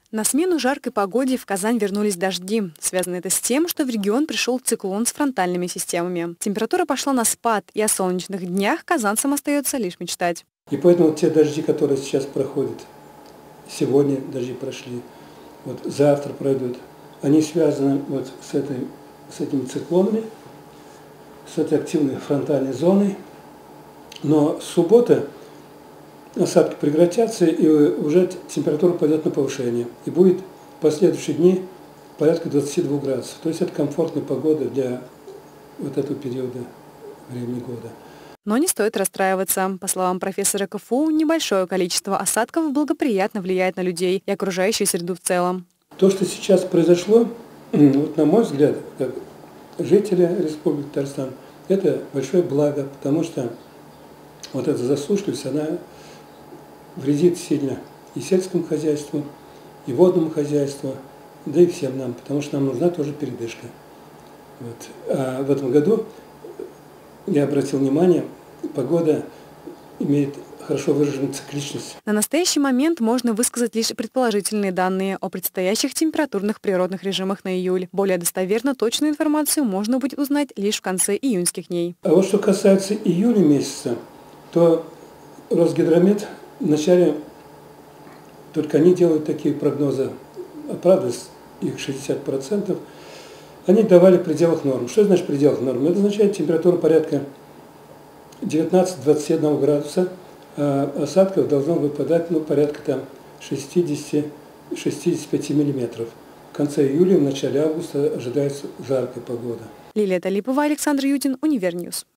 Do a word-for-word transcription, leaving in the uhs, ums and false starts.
На смену жаркой погоде в Казань вернулись дожди. Связано это с тем, что в регион пришел циклон с фронтальными системами. Температура пошла на спад, и о солнечных днях казанцам остается лишь мечтать. И поэтому те дожди, которые сейчас проходят, сегодня дожди прошли, вот завтра пройдут, они связаны вот с, этой, с этими циклонами, с этой активной фронтальной зоной. Но с субботы осадки прекратятся, и уже температура пойдет на повышение. И будет в последующие дни порядка двадцати двух градусов. То есть это комфортная погода для вот этого периода времени года. Но не стоит расстраиваться. По словам профессора КФУ, небольшое количество осадков благоприятно влияет на людей и окружающую среду в целом. То, что сейчас произошло, вот на мой взгляд, как жителя Республики Татарстан, это большое благо, потому что вот эта засушливость, она вредит сильно и сельскому хозяйству, и водному хозяйству, да и всем нам, потому что нам нужна тоже передышка. Вот. А в этом году, я обратил внимание, погода имеет хорошо выраженную цикличность. На настоящий момент можно высказать лишь предположительные данные о предстоящих температурных природных режимах на июль. Более достоверно точную информацию можно будет узнать лишь в конце июньских дней. А вот что касается июля месяца, то Росгидромет вначале только они делают такие прогнозы, а правда их шестьдесят процентов, они давали в пределах норм. Что значит в пределах норм? Это означает температура порядка девятнадцати-двадцати одного градуса, а осадков должно выпадать ну, порядка там шестидесяти-шестидесяти пяти миллиметров. В конце июля, в начале августа ожидается жаркая погода. Лилия Талипова, Александр Юдин, Универньюз.